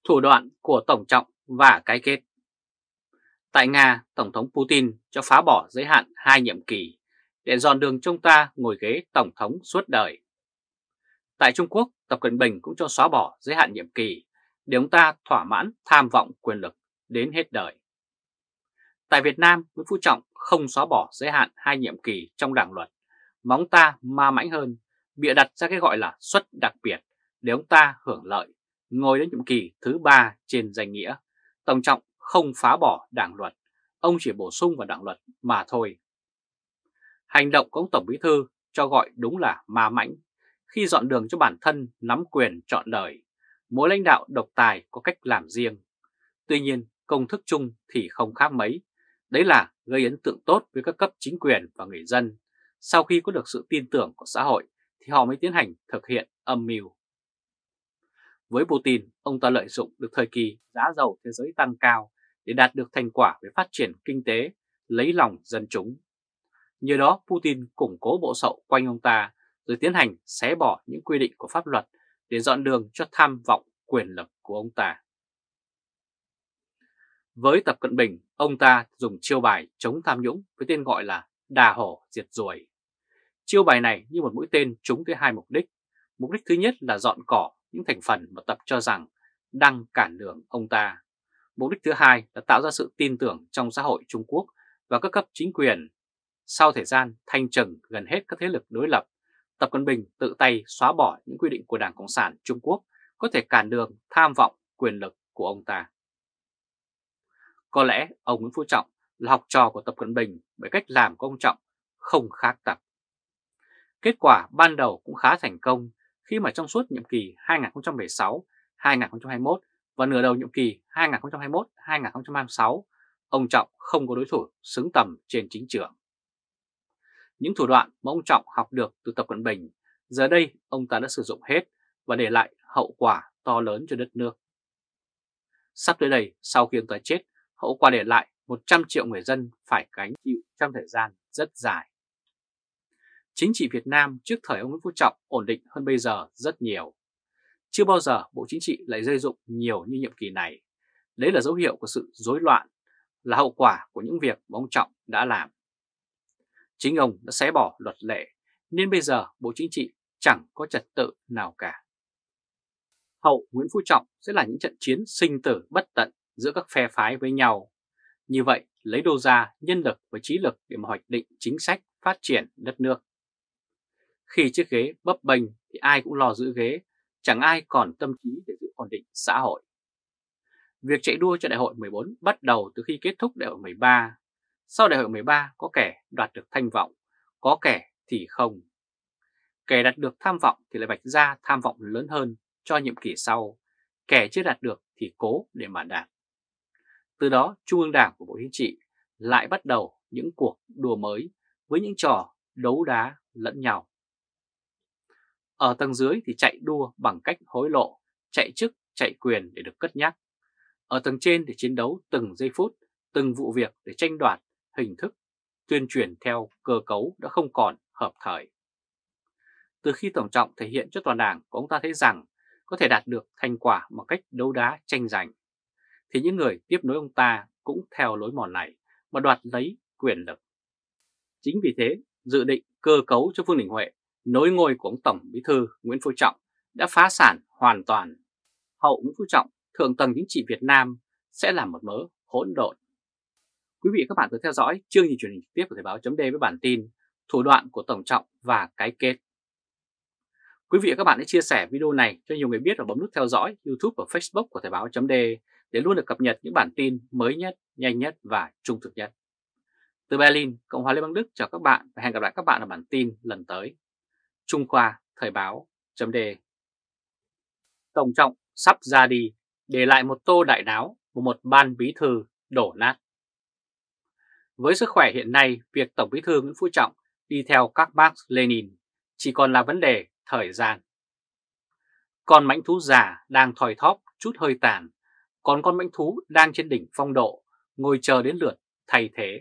Thủ đoạn của Tổng Trọng và cái kết. Tại Nga, Tổng thống Putin cho phá bỏ giới hạn 2 nhiệm kỳ để dọn đường cho ông ta ngồi ghế Tổng thống suốt đời. Tại Trung Quốc, Tập Cận Bình cũng cho xóa bỏ giới hạn nhiệm kỳ để ông ta thỏa mãn tham vọng quyền lực đến hết đời. Tại Việt Nam, Nguyễn Phú Trọng không xóa bỏ giới hạn 2 nhiệm kỳ trong Đảng luật, mà ông ta ma mãnh hơn, bịa đặt ra cái gọi là suất đặc biệt để ông ta hưởng lợi, ngồi đến nhiệm kỳ thứ 3 trên danh nghĩa. Tổng Trọng không phá bỏ Đảng luật, ông chỉ bổ sung vào Đảng luật mà thôi. Hành động của ông Tổng Bí thư cho gọi đúng là ma mãnh khi dọn đường cho bản thân nắm quyền trọn đời. Mỗi lãnh đạo độc tài có cách làm riêng. Tuy nhiên, công thức chung thì không khác mấy. Đấy là gây ấn tượng tốt với các cấp chính quyền và người dân. Sau khi có được sự tin tưởng của xã hội thì họ mới tiến hành thực hiện âm mưu. Với Putin, ông ta lợi dụng được thời kỳ giá dầu thế giới tăng cao để đạt được thành quả về phát triển kinh tế, lấy lòng dân chúng. Nhờ đó Putin củng cố bộ sậu quanh ông ta rồi tiến hành xé bỏ những quy định của pháp luật để dọn đường cho tham vọng quyền lực của ông ta. Với Tập Cận Bình, ông ta dùng chiêu bài chống tham nhũng với tên gọi là đà hổ diệt ruồi. Chiêu bài này như một mũi tên trúng tới 2 mục đích. Mục đích thứ nhất là dọn cỏ những thành phần mà Tập cho rằng đang cản đường ông ta. Mục đích thứ hai là tạo ra sự tin tưởng trong xã hội Trung Quốc và các cấp chính quyền. Sau thời gian thanh trừng gần hết các thế lực đối lập, Tập Cận Bình tự tay xóa bỏ những quy định của Đảng Cộng sản Trung Quốc có thể cản đường tham vọng quyền lực của ông ta. Có lẽ ông Nguyễn Phú Trọng là học trò của Tập Cận Bình bởi cách làm của ông Trọng không khác Tập. Kết quả ban đầu cũng khá thành công khi mà trong suốt nhiệm kỳ 2016-2021 và nửa đầu nhiệm kỳ 2021-2026, ông Trọng không có đối thủ xứng tầm trên chính trường. Những thủ đoạn mà ông Trọng học được từ Tập Cận Bình, giờ đây ông ta đã sử dụng hết và để lại hậu quả to lớn cho đất nước. Sắp tới đây, sau khi ông ta chết, hậu quả để lại 100 triệu người dân phải gánh chịu trong thời gian rất dài. Chính trị Việt Nam trước thời ông Nguyễn Phú Trọng ổn định hơn bây giờ rất nhiều. Chưa bao giờ Bộ Chính trị lại rơi dụng nhiều như nhiệm kỳ này. Đấy là dấu hiệu của sự rối loạn, là hậu quả của những việc mà ông Trọng đã làm. Chính ông đã xé bỏ luật lệ, nên bây giờ Bộ Chính trị chẳng có trật tự nào cả. Hậu Nguyễn Phú Trọng sẽ là những trận chiến sinh tử bất tận giữa các phe phái với nhau. Như vậy, lấy đâu ra nhân lực và trí lực để mà hoạch định chính sách phát triển đất nước. Khi chiếc ghế bấp bênh thì ai cũng lo giữ ghế, chẳng ai còn tâm trí để giữ ổn định xã hội. Việc chạy đua cho đại hội 14 bắt đầu từ khi kết thúc đại hội 13. Sau đại hội 13 có kẻ đoạt được thanh vọng, có kẻ thì không. Kẻ đạt được tham vọng thì lại vạch ra tham vọng lớn hơn cho nhiệm kỳ sau, kẻ chưa đạt được thì cố để mà đạt. Từ đó Trung ương Đảng của Bộ Chính trị lại bắt đầu những cuộc đua mới với những trò đấu đá lẫn nhau. Ở tầng dưới thì chạy đua bằng cách hối lộ, chạy chức, chạy quyền để được cất nhắc. Ở tầng trên thì chiến đấu từng giây phút, từng vụ việc để tranh đoạt hình thức, tuyên truyền theo cơ cấu đã không còn hợp thời. Từ khi Tổng Trọng thể hiện cho toàn đảng của ông ta thấy rằng có thể đạt được thành quả bằng cách đấu đá tranh giành, thì những người tiếp nối ông ta cũng theo lối mòn này mà đoạt lấy quyền lực. Chính vì thế, dự định cơ cấu cho Vương Đình Huệ nối ngôi của ông Tổng Bí thư Nguyễn Phú Trọng đã phá sản hoàn toàn. Hậu Nguyễn Phú Trọng, thượng tầng chính trị Việt Nam sẽ là một mớ hỗn độn. Quý vị và các bạn vừa theo dõi chương trình truyền hình trực tiếp của Thời báo chấm với bản tin thủ đoạn của Tổng Trọng và cái kết. Quý vị và các bạn hãy chia sẻ video này cho nhiều người biết và bấm nút theo dõi YouTube và Facebook của Thời báo chấm để luôn được cập nhật những bản tin mới nhất, nhanh nhất và trung thực nhất. Từ Berlin, Cộng hòa Liên bang Đức chào các bạn và hẹn gặp lại các bạn ở bản tin lần tới. Trung Khoa Thời báo chấm D. Tổng Trọng sắp ra đi, để lại một tô đại náo và một ban bí thư đổ nát. Với sức khỏe hiện nay, việc Tổng Bí thư Nguyễn Phú Trọng đi theo các Marx Lenin chỉ còn là vấn đề thời gian. Con mãnh thú già đang thoi thóp chút hơi tàn, còn con mãnh thú đang trên đỉnh phong độ, ngồi chờ đến lượt thay thế.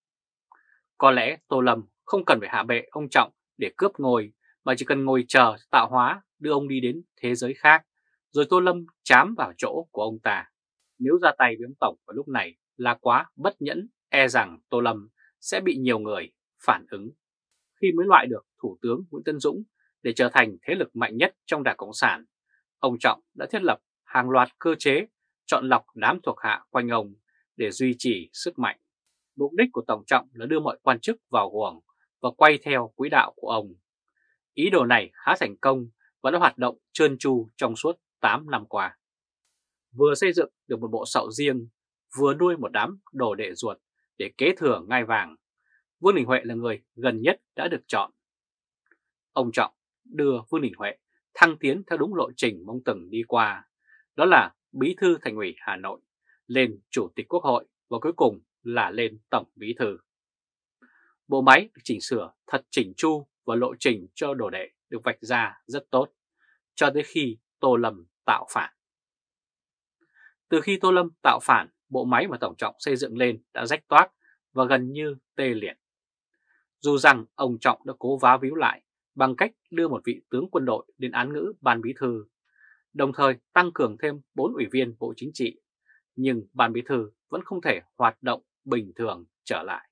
Có lẽ Tô Lâm không cần phải hạ bệ ông Trọng để cướp ngôi, mà chỉ cần ngồi chờ tạo hóa đưa ông đi đến thế giới khác, rồi Tô Lâm chám vào chỗ của ông ta. Nếu ra tay với ông Tổng vào lúc này là quá bất nhẫn, e rằng Tô Lâm sẽ bị nhiều người phản ứng. Khi mới loại được Thủ tướng Nguyễn Tấn Dũng để trở thành thế lực mạnh nhất trong Đảng Cộng sản, ông Trọng đã thiết lập hàng loạt cơ chế chọn lọc đám thuộc hạ quanh ông để duy trì sức mạnh. Mục đích của Tổng Trọng là đưa mọi quan chức vào guồng và quay theo quỹ đạo của ông. Ý đồ này khá thành công và đã hoạt động trơn tru trong suốt 8 năm qua. Vừa xây dựng được một bộ sậu riêng, vừa nuôi một đám đồ đệ ruột để kế thừa ngai vàng, Vương Đình Huệ là người gần nhất đã được chọn. Ông Trọng đưa Vương Đình Huệ thăng tiến theo đúng lộ trình mà ông từng đi qua, đó là Bí thư Thành ủy Hà Nội, lên Chủ tịch Quốc hội và cuối cùng là lên Tổng Bí thư. Bộ máy được chỉnh sửa thật chỉnh chu và lộ trình cho đồ đệ được vạch ra rất tốt, cho tới khi Tô Lâm tạo phản. Từ khi Tô Lâm tạo phản, bộ máy mà Tổng Trọng xây dựng lên đã rách toác và gần như tê liệt. Dù rằng ông Trọng đã cố vá víu lại bằng cách đưa một vị tướng quân đội đến án ngữ Ban Bí thư, đồng thời tăng cường thêm 4 ủy viên Bộ Chính trị, nhưng Ban Bí thư vẫn không thể hoạt động bình thường trở lại.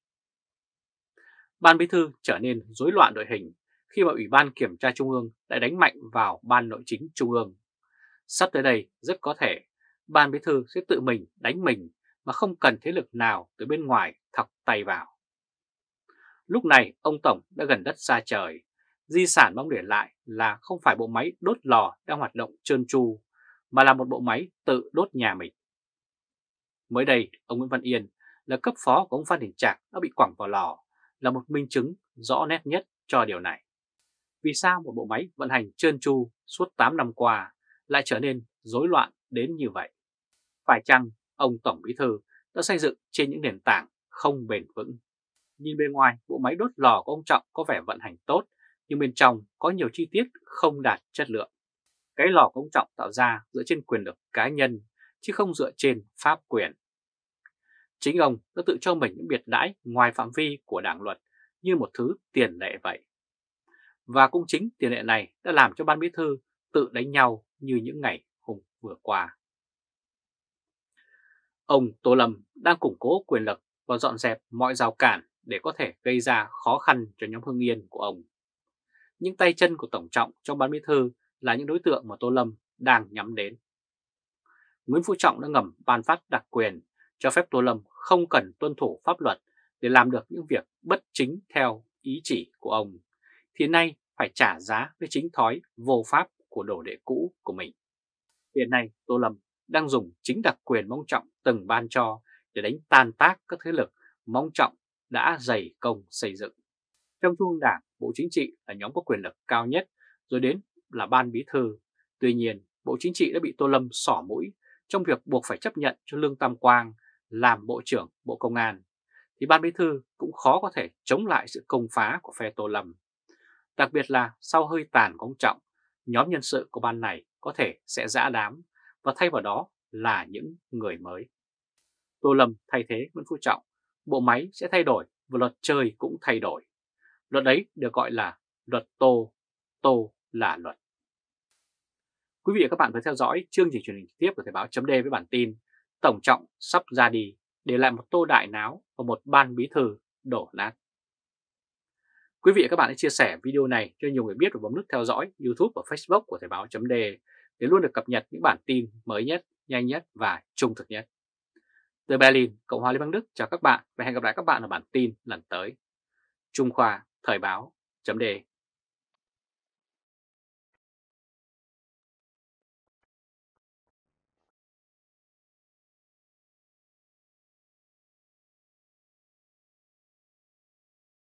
Ban Bí thư trở nên rối loạn đội hình khi mà Ủy ban Kiểm tra Trung ương đã đánh mạnh vào Ban Nội chính Trung ương. Sắp tới đây rất có thể Ban Bí thư sẽ tự mình đánh mình mà không cần thế lực nào từ bên ngoài thọc tay vào. Lúc này ông Tổng đã gần đất xa trời, di sản mong để lại là không phải bộ máy đốt lò đang hoạt động trơn tru, mà là một bộ máy tự đốt nhà mình. Mới đây, ông Nguyễn Văn Yên là cấp phó của ông Phan Đình Trạc đã bị quẳng vào lò, là một minh chứng rõ nét nhất cho điều này. Vì sao một bộ máy vận hành trơn tru suốt 8 năm qua lại trở nên rối loạn đến như vậy? Phải chăng ông Tổng Bí thư đã xây dựng trên những nền tảng không bền vững? Nhìn bên ngoài, bộ máy đốt lò của ông Trọng có vẻ vận hành tốt, nhưng bên trong có nhiều chi tiết không đạt chất lượng. Cái lò của ông Trọng tạo ra dựa trên quyền lực cá nhân, chứ không dựa trên pháp quyền. Chính ông đã tự cho mình những biệt đãi ngoài phạm vi của đảng luật như một thứ tiền lệ vậy. Và cũng chính tiền lệ này đã làm cho Ban Bí thư tự đánh nhau như những ngày hôm vừa qua. Ông Tô Lâm đang củng cố quyền lực và dọn dẹp mọi rào cản để có thể gây ra khó khăn cho nhóm Hưng Yên của ông. Những tay chân của Tổng Trọng trong Ban Bí thư là những đối tượng mà Tô Lâm đang nhắm đến. Nguyễn Phú Trọng đã ngầm ban phát đặc quyền cho phép Tô Lâm không cần tuân thủ pháp luật để làm được những việc bất chính theo ý chỉ của ông, thì nay phải trả giá với chính thói vô pháp của đồ đệ cũ của mình. Hiện nay Tô Lâm đang dùng chính đặc quyền mà ông Trọng từng ban cho để đánh tan tác các thế lực mà ông Trọng đã dày công xây dựng. Trong Trung ương Đảng, Bộ Chính trị là nhóm có quyền lực cao nhất, rồi đến là Ban Bí thư. Tuy nhiên, Bộ Chính trị đã bị Tô Lâm xỏ mũi trong việc buộc phải chấp nhận cho Lương Tam Quang làm Bộ trưởng Bộ Công an, thì Ban Bí thư cũng khó có thể chống lại sự công phá của phe Tô Lâm. Đặc biệt là sau hơi tàn của ông Trọng, nhóm nhân sự của ban này có thể sẽ giã đám và thay vào đó là những người mới. Tô Lâm thay thế Nguyễn Phú Trọng, bộ máy sẽ thay đổi và luật chơi cũng thay đổi. Luật ấy được gọi là luật Tô, Tô là luật. Quý vị và các bạn vừa theo dõi chương trình truyền hình trực tiếp của Thời báo chấm với bản tin Tổng Trọng sắp ra đi, để lại một Tô đại náo và một ban bí thư đổ nát. Quý vị và các bạn hãy chia sẻ video này cho nhiều người biết và bấm nút theo dõi YouTube và Facebook của Thời báo chấm để luôn được cập nhật những bản tin mới nhất, nhanh nhất và trung thực nhất. Từ Berlin, Cộng hòa Liên bang Đức chào các bạn và hẹn gặp lại các bạn ở bản tin lần tới. Trung Khoa, Thời báo chấm